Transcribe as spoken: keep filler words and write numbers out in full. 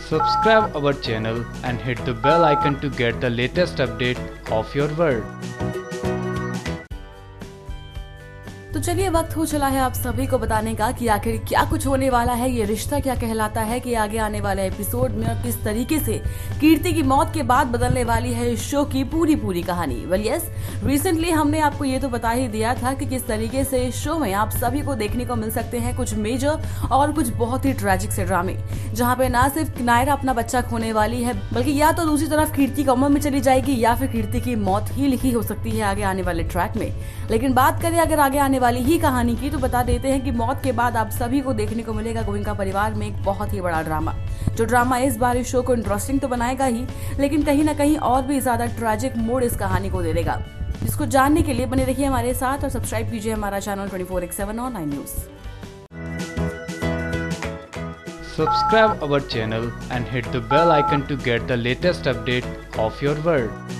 Subscribe our channel and hit the bell icon to get the latest update of your world. तो चलिए वक्त हो चला है आप सभी को बताने का कि आखिर क्या कुछ होने वाला है, ये रिश्ता क्या कहलाता है कि आगे आने वाले एपिसोड में और किस तरीके से कीर्ति की मौत के बाद बदलने वाली है इस शो की पूरी पूरी कहानी। वेल यस, रिसेंटली हमने आपको ये तो बता ही दिया था कि किस तरीके से इस शो में आप सभी को देखने को मिल सकते हैं कुछ मेजर और कुछ बहुत ही ट्रेजिक से ड्रामे, जहाँ पे ना सिर्फ नायरा अपना बच्चा खोने वाली है बल्कि या तो दूसरी तरफ कीर्ति कोमा में चली जाएगी या फिर कीर्ति की मौत ही लिखी हो सकती है आगे आने वाले ट्रैक में। लेकिन बात करें अगर आगे आने वाली ही कहानी की तो बता देते हैं कि मौत के बाद आप सभी को देखने को मिलेगा गोयनका परिवार में एक बहुत ही बड़ा ड्रामा। जो ड्रामा इस बार इस शो को इंटरेस्टिंग तो बनाएगा ही, लेकिन कहीं ना कहीं और भी ज्यादा ट्रैजिक मोड इस कहानी को दे देगा। इसको जानने के लिए बने रहिए हमारे साथ और सब्सक्राइब कीजिए हमारा channel twenty four X seven online news. Subscribe our channel and hit the bell icon to get the latest update of your world.